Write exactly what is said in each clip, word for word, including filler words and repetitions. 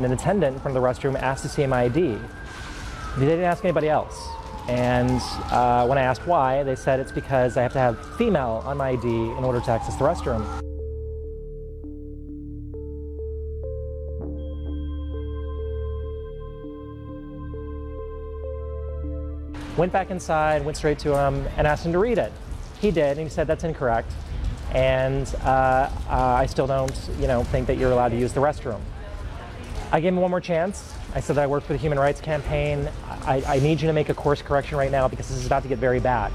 and an attendant from the restroom asked to see my I D. They didn't ask anybody else. And uh, when I asked why, they said it's because I have to have female on my I D in order to access the restroom. Went back inside, went straight to him, and asked him to read it. He did, and he said that's incorrect. And uh, uh, I still don't, you know, think that you're allowed to use the restroom. I gave him one more chance. I said that I work for the Human Rights Campaign. I, I need you to make a course correction right now because this is about to get very bad.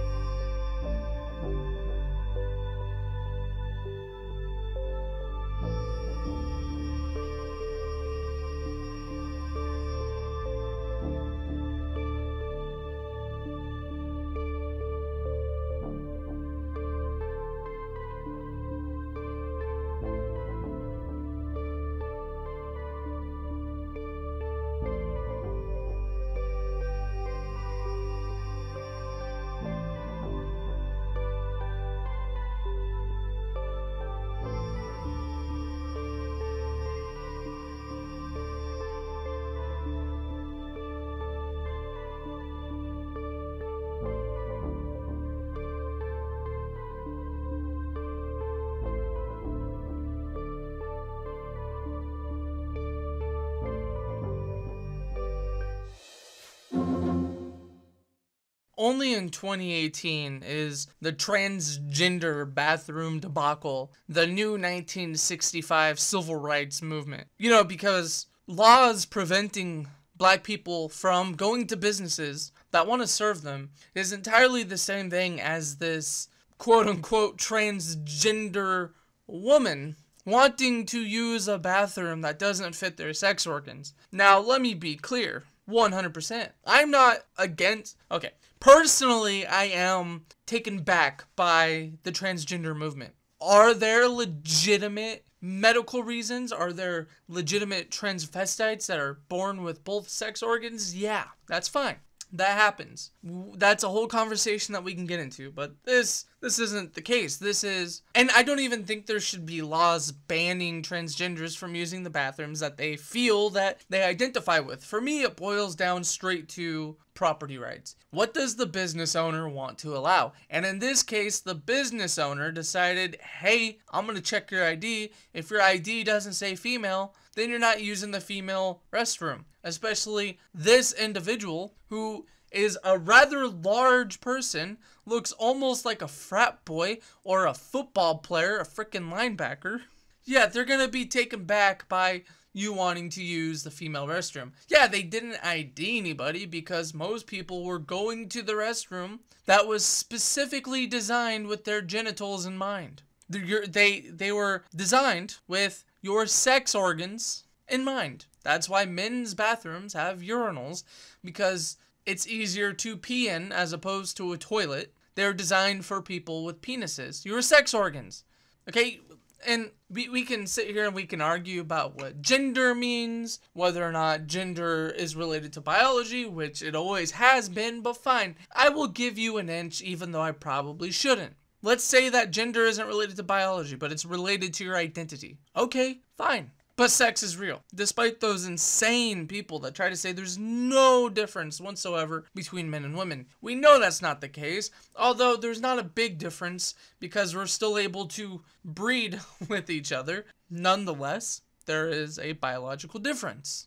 Only in twenty eighteen is the transgender bathroom debacle the new nineteen sixty-five civil rights movement. You know, because laws preventing black people from going to businesses that want to serve them is entirely the same thing as this quote-unquote transgender woman wanting to use a bathroom that doesn't fit their sex organs. Now, let me be clear. one hundred percent. I'm not against... Okay. Personally, I am taken back by the transgender movement. Are there legitimate medical reasons? Are there legitimate transvestites that are born with both sex organs? Yeah, that's fine. That happens. That's a whole conversation that we can get into, but this this isn't the case. This is, and I don't even think there should be laws banning transgenders from using the bathrooms that they feel that they identify with. For me, it boils down straight to property rights. What does the business owner want to allow? And in this case, the business owner decided, hey, I'm going to check your I D. If your I D doesn't say female, then you're not using the female restroom. Especially this individual who is a rather large person, looks almost like a frat boy or a football player, a freaking linebacker. Yeah, they're going to be taken back by you wanting to use the female restroom. Yeah, they didn't I D anybody because most people were going to the restroom that was specifically designed with their genitals in mind. They, they were designed with your sex organs in mind. That's why men's bathrooms have urinals, because it's easier to pee in as opposed to a toilet. They're designed for people with penises, your sex organs. Okay, and we, we can sit here and we can argue about what gender means, whether or not gender is related to biology, which it always has been, but fine. I will give you an inch even though I probably shouldn't. Let's say that gender isn't related to biology, but it's related to your identity. Okay, fine. But sex is real. Despite those insane people that try to say there's no difference whatsoever between men and women. We know that's not the case, although there's not a big difference because we're still able to breed with each other. Nonetheless, there is a biological difference.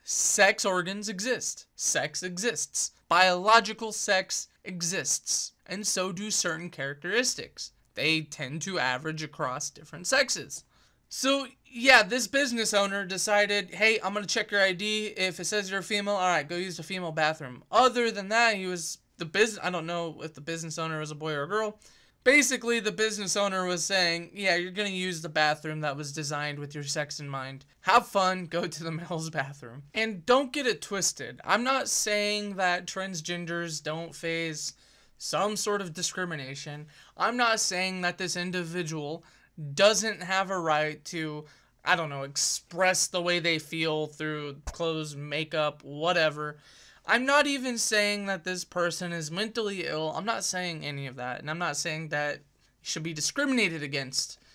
Sex organs exist. Sex exists. Biological sex exists. And so do certain characteristics. They tend to average across different sexes. So, yeah, this business owner decided, hey, I'm going to check your I D. If it says you're a female, all right, go use the female bathroom. Other than that, he was the business, I don't know if the business owner was a boy or a girl. Basically, the business owner was saying, yeah, you're going to use the bathroom that was designed with your sex in mind. Have fun, go to the male's bathroom. And don't get it twisted. I'm not saying that transgenders don't face some sort of discrimination. I'm not saying that this individual doesn't have a right to, I don't know, express the way they feel through clothes, makeup, whatever. I'm not even saying that this person is mentally ill. I'm not saying any of that. And I'm not saying that he should be discriminated against.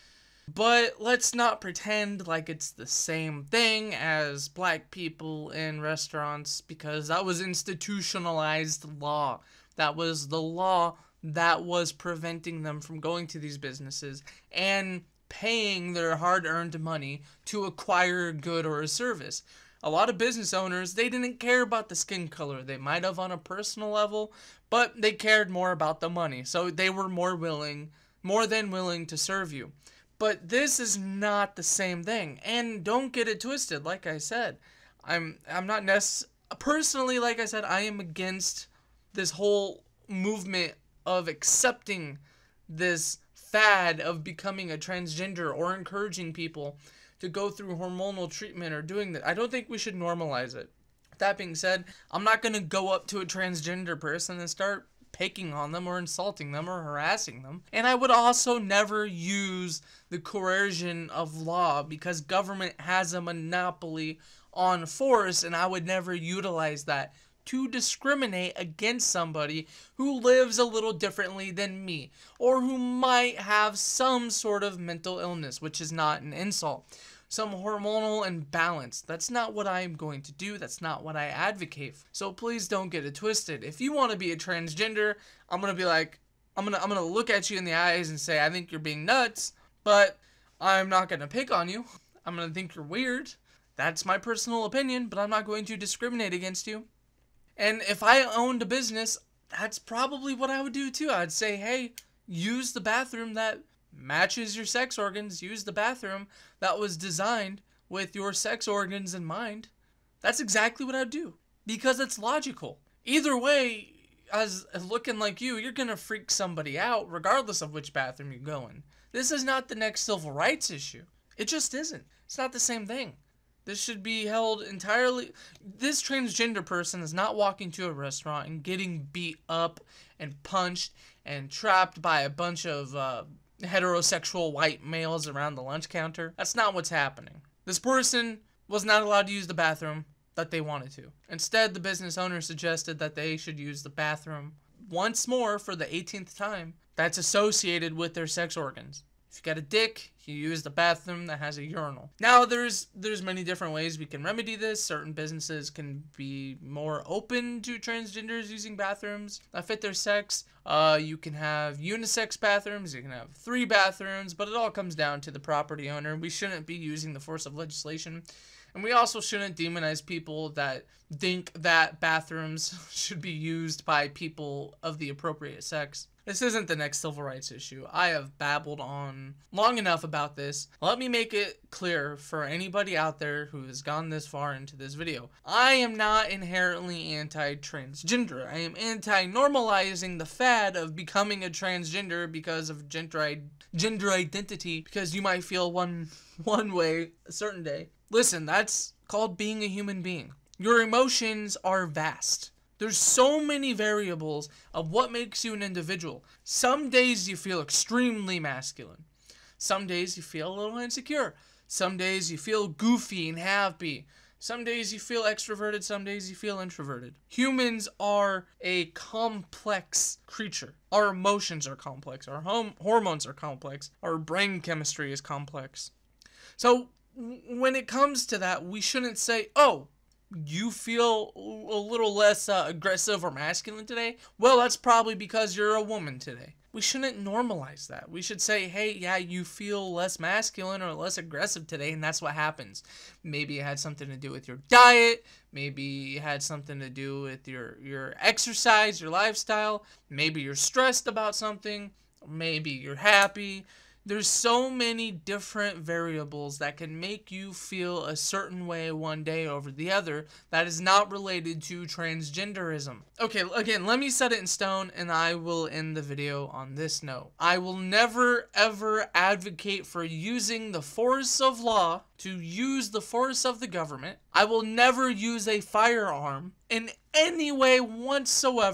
But let's not pretend like it's the same thing as black people in restaurants, because that was institutionalized law. That was the law that was preventing them from going to these businesses and paying their hard-earned money to acquire a good or a service. A lot of business owners, they didn't care about the skin color. They might have on a personal level, but they cared more about the money. So they were more willing, more than willing to serve you. But this is not the same thing. And don't get it twisted. Like I said, I'm I'm not necessarily, personally, like I said, I am against this whole movement of accepting this fad of becoming a transgender or encouraging people to go through hormonal treatment or doing that. I don't think we should normalize it. That being said, I'm not going to go up to a transgender person and start picking on them or insulting them or harassing them. And I would also never use the coercion of law, because government has a monopoly on force, and I would never utilize that to discriminate against somebody who lives a little differently than me, or who might have some sort of mental illness, which is not an insult. Some hormonal imbalance. That's not what I'm going to do. That's not what I advocate for. So please don't get it twisted. If you want to be a transgender, I'm going to be like, I'm going to I'm going to look at you in the eyes and say, I think you're being nuts, but I'm not going to pick on you. I'm going to think you're weird. That's my personal opinion, but I'm not going to discriminate against you. And if I owned a business, that's probably what I would do too. I'd say, hey, use the bathroom that matches your sex organs. Use the bathroom that was designed with your sex organs in mind. That's exactly what I'd do, because it's logical. Either way, as looking like you, you're gonna freak somebody out regardless of which bathroom you go in. This is not the next civil rights issue. It just isn't. It's not the same thing. This should be held entirely... This transgender person is not walking to a restaurant and getting beat up and punched and trapped by a bunch of uh, heterosexual white males around the lunch counter. That's not what's happening. This person was not allowed to use the bathroom that they wanted to. Instead, the business owner suggested that they should use the bathroom once more for the eighteenth time that's associated with their sex organs. If you got a dick, you use the bathroom that has a urinal. Now, there's there's many different ways we can remedy this. Certain businesses can be more open to transgenders using bathrooms that fit their sex. Uh, you can have unisex bathrooms, you can have three bathrooms, but it all comes down to the property owner. We shouldn't be using the force of legislation. And we also shouldn't demonize people that think that bathrooms should be used by people of the appropriate sex. This isn't the next civil rights issue. I have babbled on long enough about this. Let me make it clear for anybody out there who has gone this far into this video. I am not inherently anti-transgender. I am anti-normalizing the fad of becoming a transgender because of gender, gender identity, because you might feel one, one way a certain day. Listen, that's called being a human being. Your emotions are vast. There's so many variables of what makes you an individual. Some days you feel extremely masculine. Some days you feel a little insecure. Some days you feel goofy and happy. Some days you feel extroverted. Some days you feel introverted. Humans are a complex creature. Our emotions are complex. Our hom- hormones are complex. Our brain chemistry is complex. So when it comes to that, we shouldn't say, oh, you feel a little less uh, aggressive or masculine today? Well, that's probably because you're a woman today. We shouldn't normalize that. We should say, hey, yeah, you feel less masculine or less aggressive today, and that's what happens. Maybe it had something to do with your diet. Maybe it had something to do with your, your exercise, your lifestyle. Maybe you're stressed about something. Maybe you're happy. There's so many different variables that can make you feel a certain way one day over the other that is not related to transgenderism. Okay, again, let me set it in stone and I will end the video on this note. I will never ever advocate for using the force of law to use the force of the government. I will never use a firearm in any way whatsoever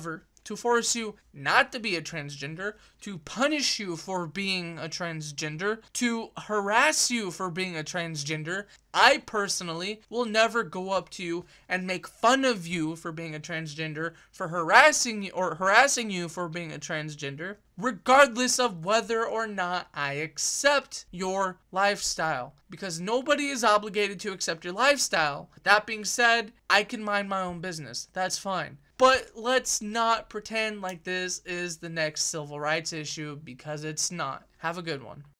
to force you not to be a transgender, to punish you for being a transgender, to harass you for being a transgender. I personally will never go up to you and make fun of you for being a transgender, for harassing you or harassing you for being a transgender, regardless of whether or not I accept your lifestyle, because nobody is obligated to accept your lifestyle. That being said, I can mind my own business. That's fine. But let's not pretend like this is the next civil rights issue, because it's not. Have a good one.